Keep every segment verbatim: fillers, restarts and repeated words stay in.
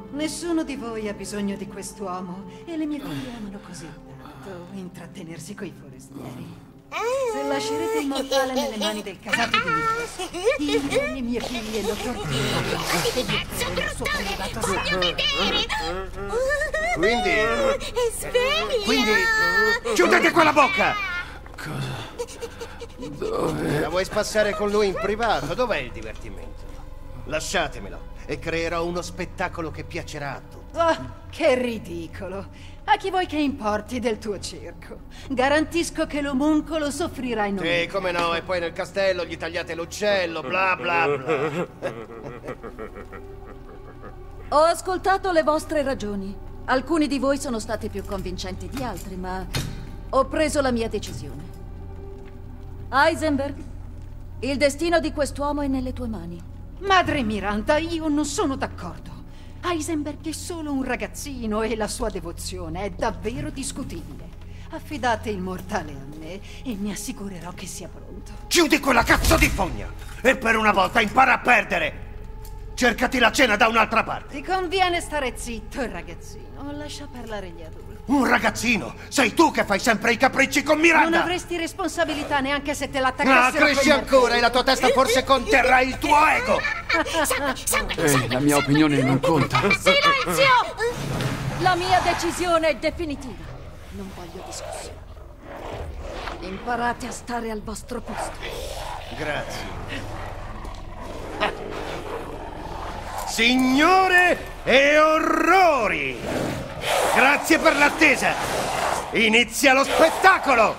Nessuno di voi ha bisogno di quest'uomo e le mie figlie amano così tanto intrattenersi coi forestieri. Se lascerete il mortale nelle mani del casato di Nicholas, io e le mie figlie lo torturerò e vi il suo prelevato sangue. Quindi... Sveglia! Quindi... Chiudete quella bocca! Cosa? Dove? La vuoi spassare con lui in privato? Dov'è il divertimento? Lasciatemelo e creerò uno spettacolo che piacerà a tutti. Oh, che ridicolo! A chi vuoi che importi del tuo circo? Garantisco che l'omuncolo soffrirà in Sì, come no, e poi nel castello gli tagliate l'uccello, bla bla bla. Ho ascoltato le vostre ragioni. Alcuni di voi sono stati più convincenti di altri, ma ho preso la mia decisione. Heisenberg, il destino di quest'uomo è nelle tue mani. Madre Miranda, io non sono d'accordo. Heisenberg è solo un ragazzino e la sua devozione è davvero discutibile. Affidate il mortale a me e mi assicurerò che sia pronto. Chiudi quella cazzo di fogna! E per una volta impara a perdere! Cercati la cena da un'altra parte! Ti conviene stare zitto, ragazzino. Lascia parlare gli adulti. Un ragazzino! Sei tu che fai sempre i capricci con Miranda! Non avresti responsabilità neanche se te l'attaccassero. Ah, cresci ancora e la tua testa forse conterrà il tuo ego! Sangue, sangue, Ehi, sangue! la mia opinione non conta. Silenzio! La mia decisione è definitiva. Non voglio discussioni. Imparate a stare al vostro posto. Grazie. Signore e orrori! Grazie per l'attesa! Inizia lo spettacolo!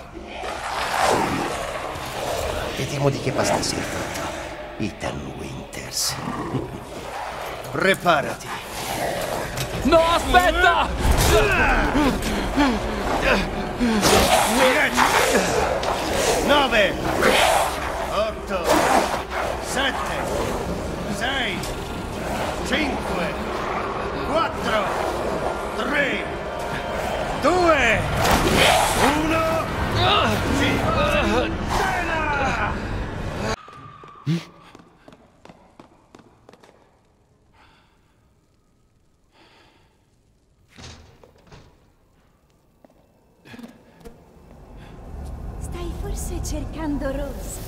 Vediamo di che pasta sei fatto, Ethan Winters. Preparati. No, aspetta! dieci, nove, otto, sette, sei, cinque, quattro, tre, due, uno, scena! Stai forse cercando Rose.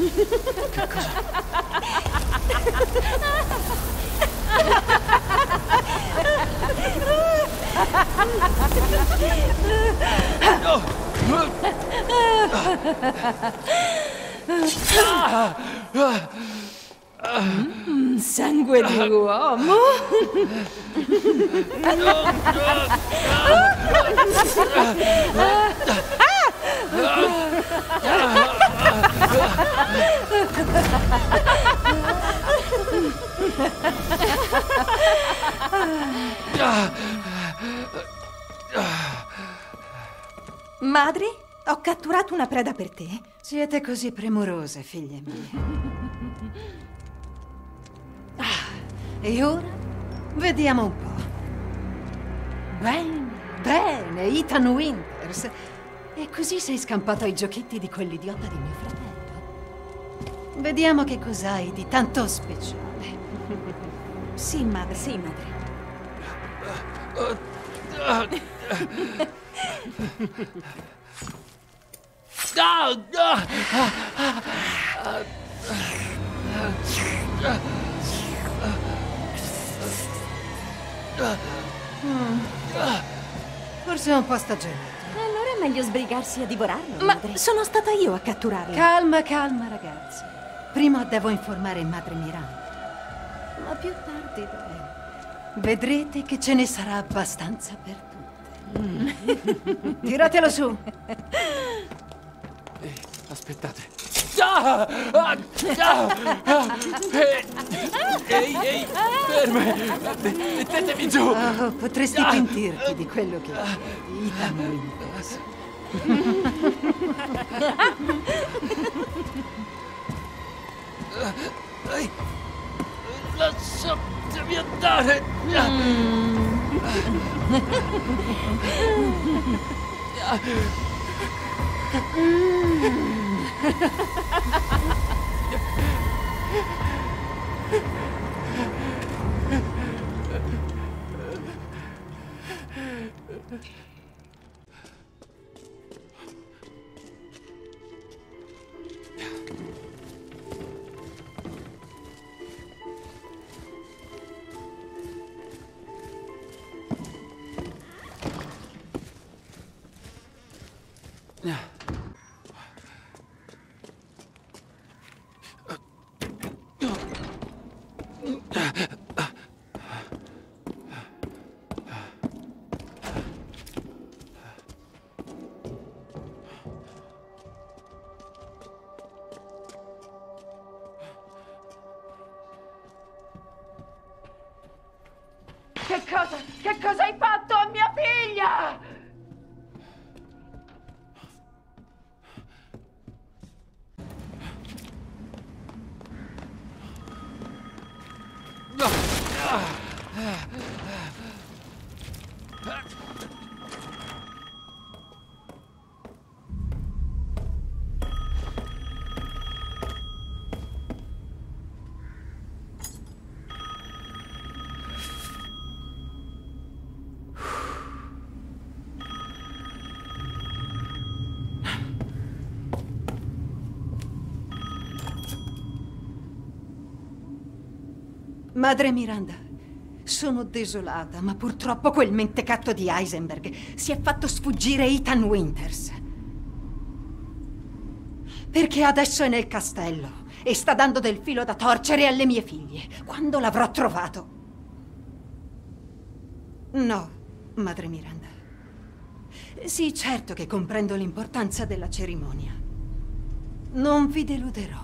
Mm, sangue di uomo. Madre, ho catturato una preda per te. Siete così premurose, figlie mie. Ah, e ora vediamo un po'. Bene, bene, Ethan Winters. E così sei scampato ai giochetti di quell'idiota di mio fratello. Vediamo che cos'hai di tanto speciale. Sì, madre. Sì, madre. Mm. Forse è un po' stagionato. Allora è meglio sbrigarsi a divorarlo, Ma madre. sono stata io a catturarla. Calma, calma, ragazzi. Prima devo informare madre Miranda. Ma più tardi, dai. Vedrete che ce ne sarà abbastanza per tutte. Mm. Tiratelo su. Ehi, aspettate. Ah! Ah! Ah! Ah! Ehi, ehi, ehi, ferme! Mettetemi giù! Oh, potresti pentirti di quello che Ethan Winters. Ehi, lasciatemi andare! Che cosa? Che cosa hai fatto a mia figlia? Madre Miranda, sono desolata, ma purtroppo quel mentecatto di Heisenberg si è fatto sfuggire Ethan Winters. Perché adesso è nel castello e sta dando del filo da torcere alle mie figlie. Quando l'avrò trovato? No, Madre Miranda. Sì, certo che comprendo l'importanza della cerimonia. Non vi deluderò.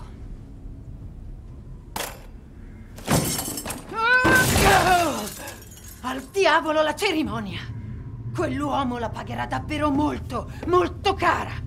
Al diavolo la cerimonia! Quell'uomo la pagherà davvero molto, molto cara!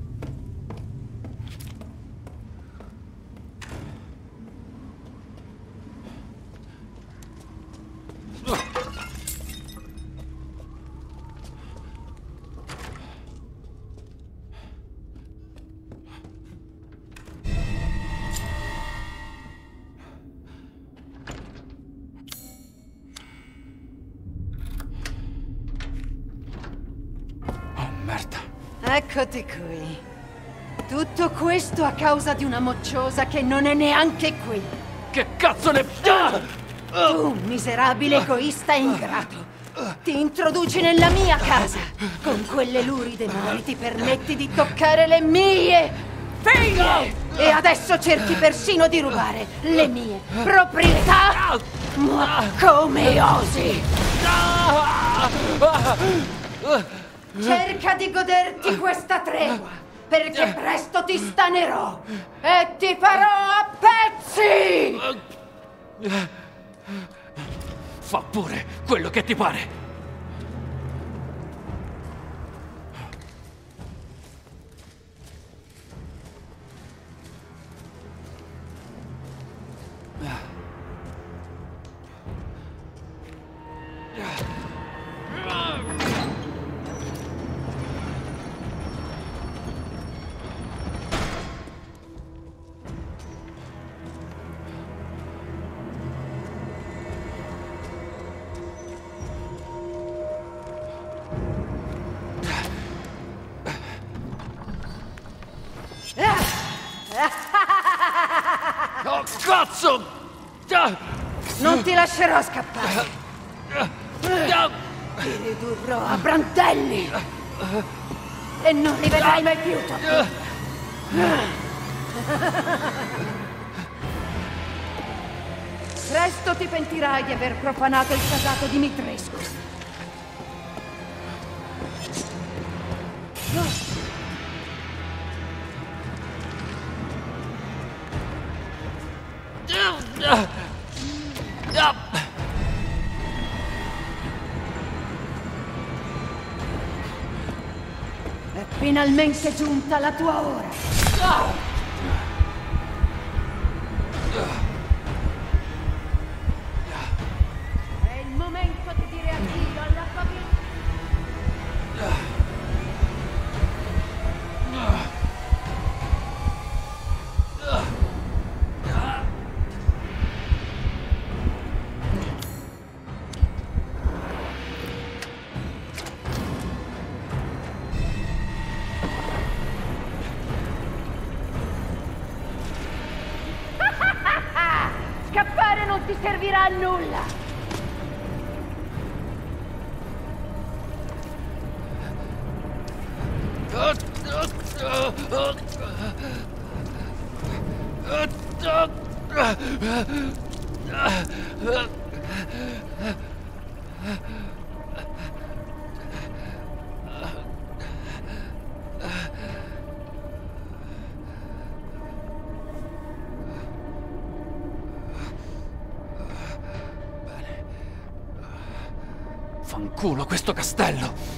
Eccoti qui. Tutto questo a causa di una mocciosa che non è neanche qui. Che cazzo ne... Tu, miserabile egoista e ingrato, ti introduci nella mia casa. Con quelle luride mani ti permetti di toccare le mie figlie. E adesso cerchi persino di rubare le mie proprietà. Ma come osi? Cerca di goderti questa tregua, perché presto ti stanerò e ti farò a pezzi! Fa pure quello che ti pare! Oh, cazzo! Non ti lascerò scappare! Ti ridurrò a brandelli! E non li vedrai mai più, Toby! Presto ti pentirai di aver profanato il casato di Mitrescu! È finalmente giunta la tua ora! È il momento di dire addio alla tua vita! Scappare non ti servirà a nulla! Fanculo questo castello!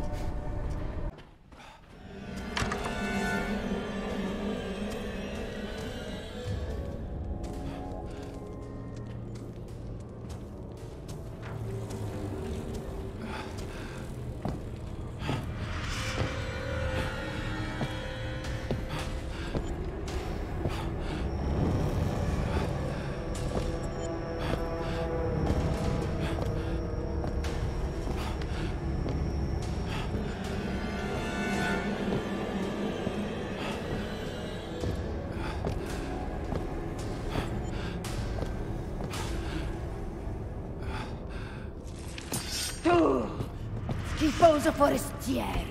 Tu, schifoso forestiero!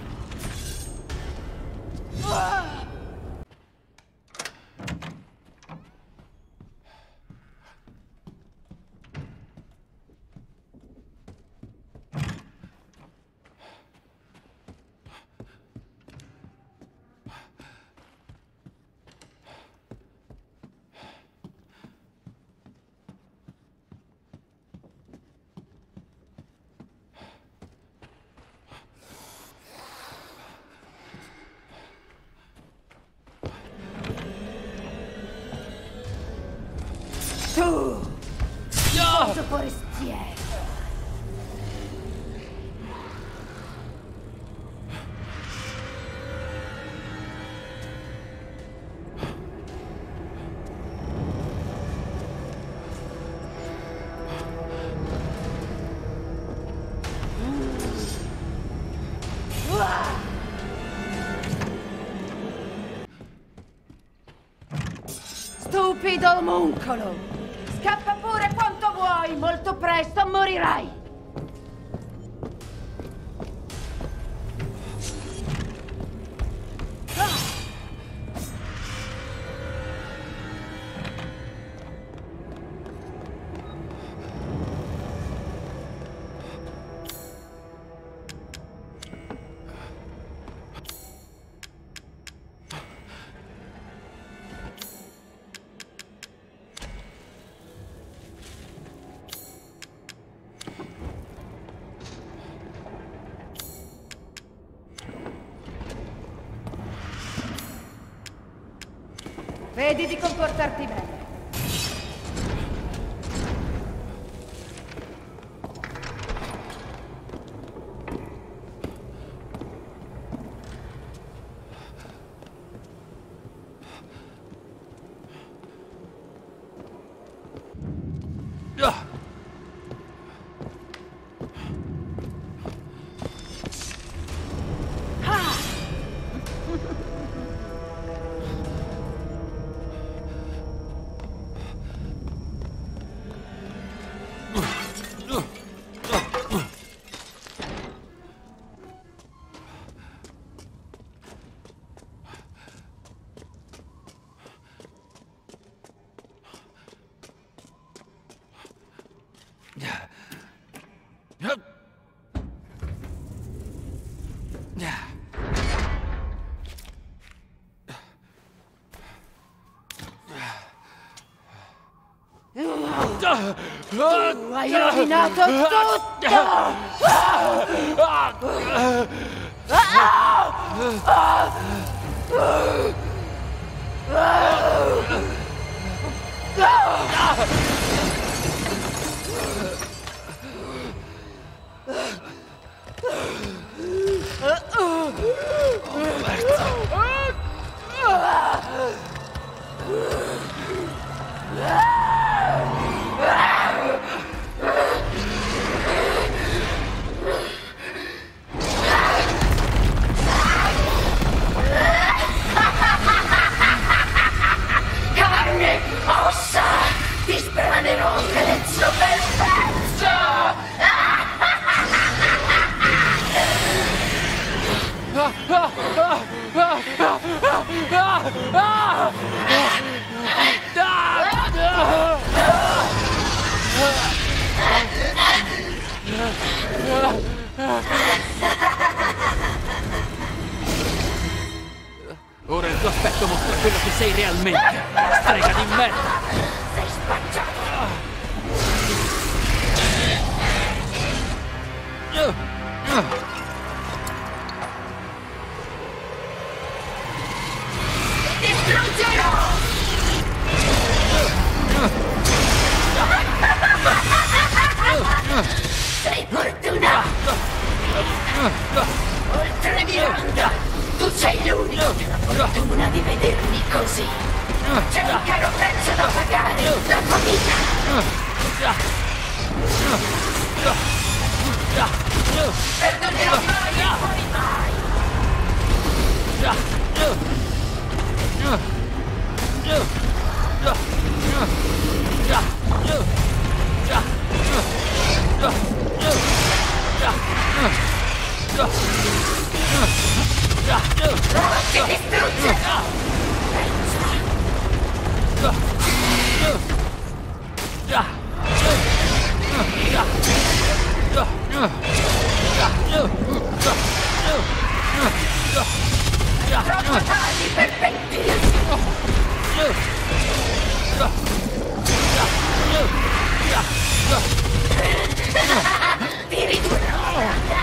Tu, schifoso forestiero! Stupido omuncolo! Scappa pure quanto vuoi, molto presto morirai! Vedi di comportarti bene. Tu hai rovinato tutto! Carne, ossa, disperante! Ora il tuo aspetto mostra quello che sei realmente. Strega di merda. Sei spacciato. Ti distruggerò! Sei fortunato! Oltre Miranda, tu sei l'unico che ha la fortuna di vedermi così! C'è un caro prezzo da pagare, la tua vita! Perdonerò mai e poi mai! Ti distruggerò! Troppo tardi per pentirti! Ti ridurrò!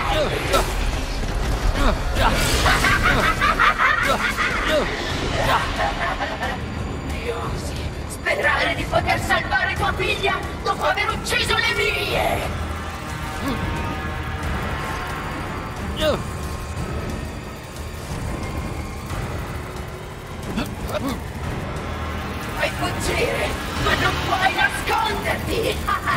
Osi sperare di poter salvare tua figlia dopo aver ucciso le mie! Puoi fuggire, ma non puoi nasconderti!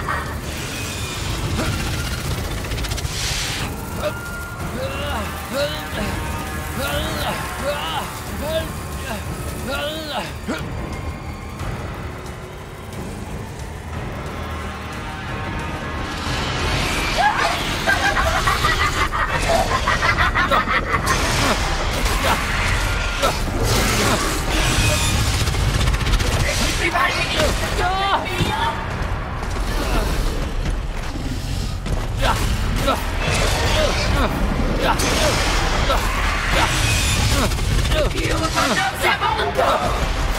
Privarmi di tutto mio! Chiuso nauseabondo!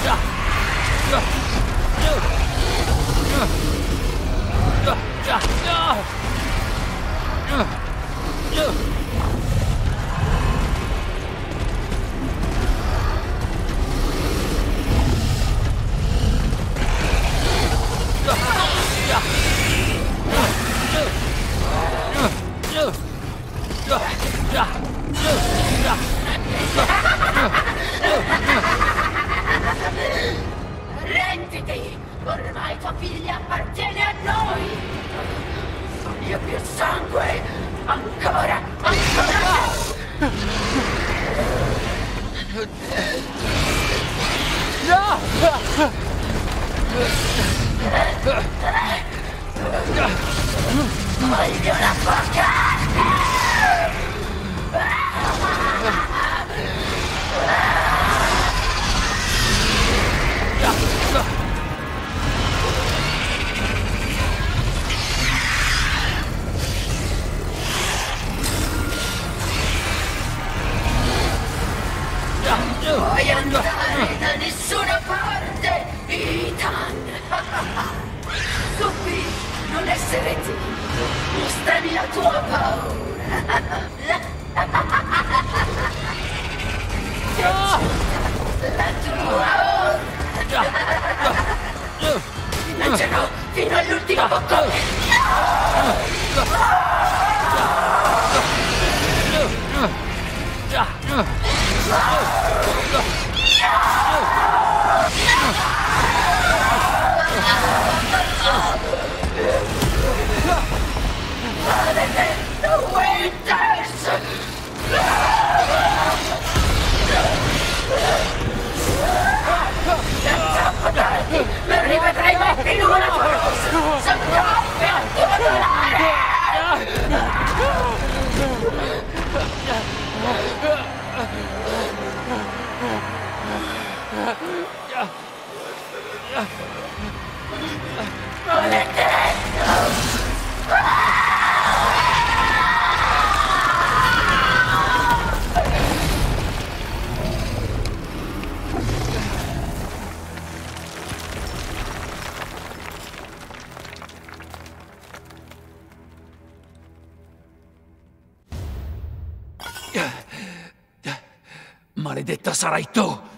Renditi! Ormai tua figlia appartiene a noi! Voglio più sangue! Ancora! Ancora! Voglio la tua carne! Puoi andare da nessuna parte, Ethan! Suppi, non essere timido, mostrami la tua paura! La tua ora! Ti mangerò fino all'ultimo boccone! Maledetto Winters! Troppo tardi! Non rivedrai mai più la tua rosa! Sono troppe a tutelare! Maledetto! Maledetta sarai tu!